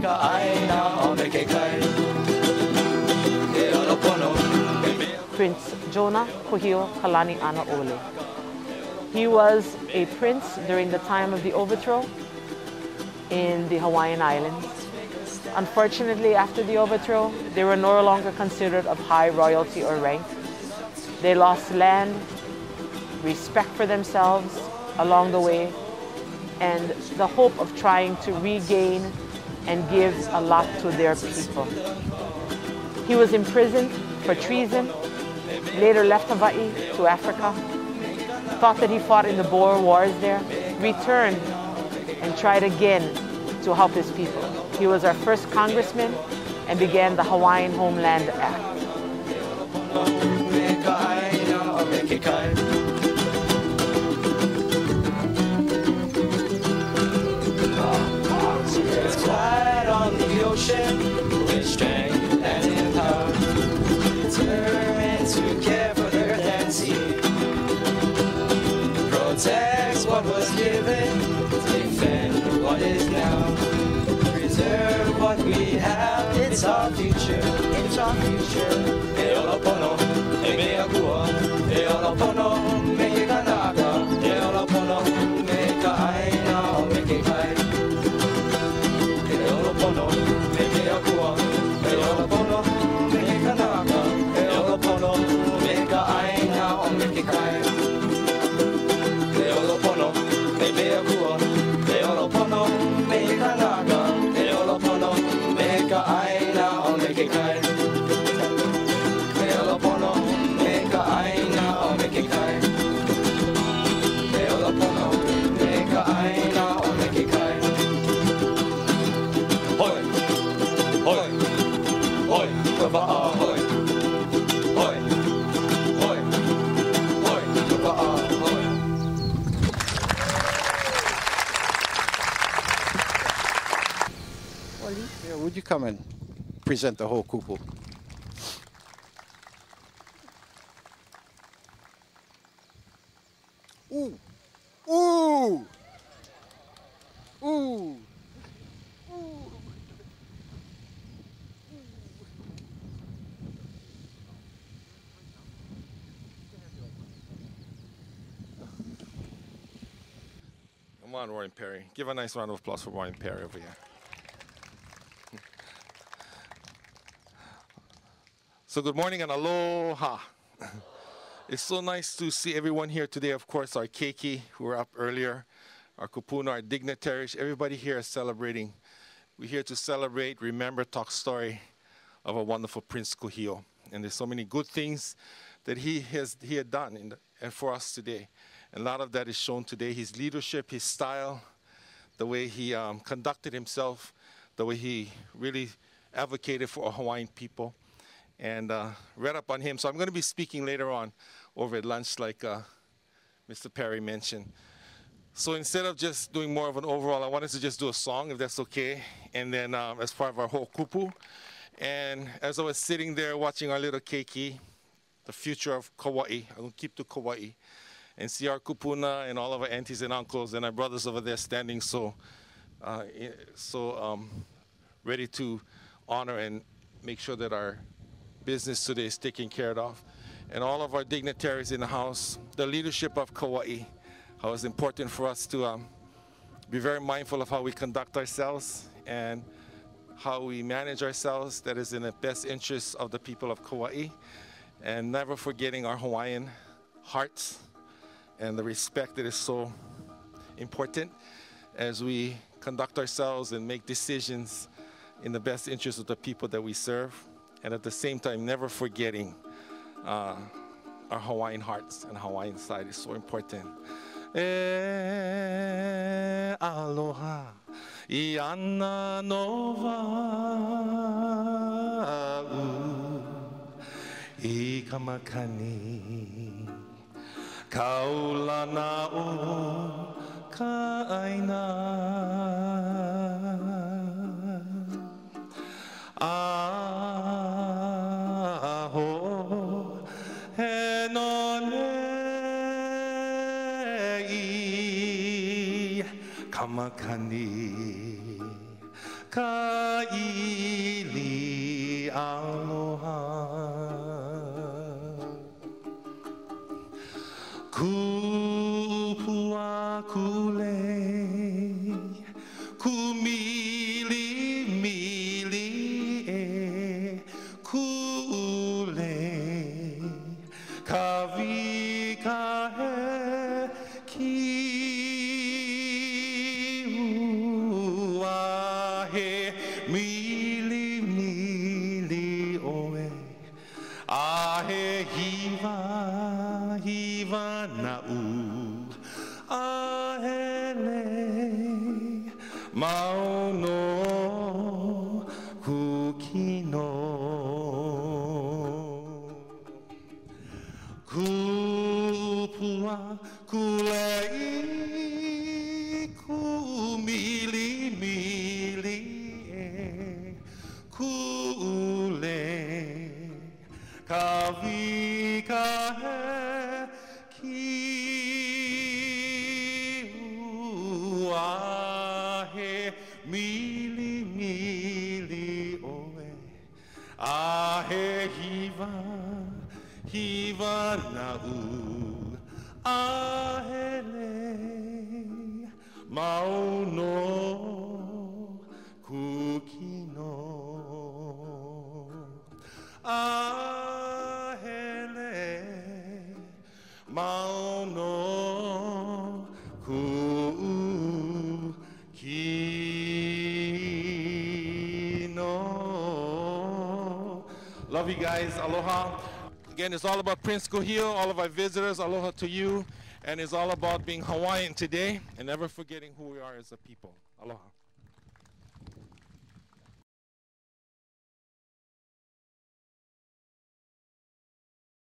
Prince Jonah Kuhio Kalanianaole. He was a prince during the time of the overthrow in the Hawaiian Islands. Unfortunately, after the overthrow, they were no longer considered of high royalty or rank. They lost land, respect for themselves along the way, and the hope of trying to regain and give a lot to their people. He was imprisoned for treason, later left Hawaii to Africa, thought that he fought in the Boer Wars there, returned and tried again to help his people. He was our first congressman and began the Hawaiian Homeland Act. It's quiet on the ocean with strength and in power, determined to care for the earth and sea, protects what was given, defend what is now, preserve what we have. It's our future, it's our future. E olopono, e mea kua, e olopono, me ke kanaka, e olopono, me ka aina o me ke kai. E olopono, me mea kua, e olopono, me ke kanaka, e olopono, me ka aina o me ke kai. E olopono, me mea kua, e olopono, me ke kanaka, e olopono, me ka aina o me ke kai. Yeah, would you come and present the whole kupu? Ooh! Ooh! Ooh! Come on, Warren Perry. Give a nice round of applause for Warren Perry over here. So good morning and aloha. It's so nice to see everyone here today. Of course, our keiki, who were up earlier, our kupuna, our dignitaries, everybody here is celebrating. We're here to celebrate, remember, talk story of a wonderful Prince Kūhiō. And there's so many good things that he had done and for us today. And a lot of that is shown today. His leadership, his style, the way he conducted himself, the way he really advocated for our Hawaiian people. And read up on him. So I'm going to be speaking later on over at lunch like Mr. Perry mentioned. So instead of just doing more of an overall, I wanted to just do a song, if that's okay, and then as part of our whole kupu. And as I was sitting there watching our little keiki, the future of Kauai, I'm going to keep to Kauai, and see our kupuna and all of our aunties and uncles and our brothers over there standing so ready to honor and make sure that our business today is taken care of. And all of our dignitaries in the house, the leadership of Kauai, how it's important for us to be very mindful of how we conduct ourselves and how we manage ourselves that is in the best interest of the people of Kauai, and never forgetting our Hawaiian hearts and the respect that is so important as we conduct ourselves and make decisions in the best interest of the people that we serve, and at the same time never forgetting our Hawaiian hearts and Hawaiian side is so important. E aloha I ana nova I kamakani kaulana o ka aina aho he no nei kamakani Ka'ili aloha. Kupua kule, kumili mili e kule, kavi kahe ki uahe mili mili oe ahe hiva hiva na'u ahele mauno kukino kupua kulei kumili mili e kule kavi kahe ki uahe mili mili oe ahe hiva hiva na'u ahele mauno kukino ahele mauno kukino. Love you guys. Aloha. Again, it's all about Prince Kuhio, all of our visitors. Aloha to you. And it's all about being Hawaiian today and never forgetting who we are as a people. Aloha.